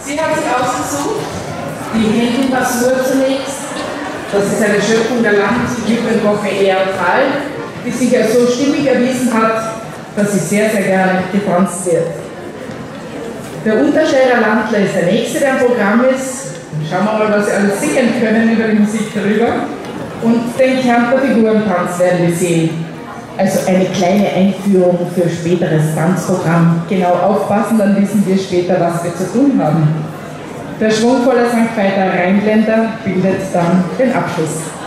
Sie hat sich ausgesucht, die Händenpassur zunächst. Das ist eine Schöpfung der Landjugendwoche Ehrtal, die sich ja so stimmig erwiesen hat, dass sie sehr, sehr gerne getanzt wird. Der Untersteirer Landler ist der Nächste, der im Programm ist. Schauen wir mal, was sie alles singen können über die Musik darüber. Und den Kärntner Figurentanz werden wir sehen. Also eine kleine Einführung für späteres Tanzprogramm. Genau aufpassen, dann wissen wir später, was wir zu tun haben. Der schwungvolle St. Veiter Rheinländer bildet dann den Abschluss.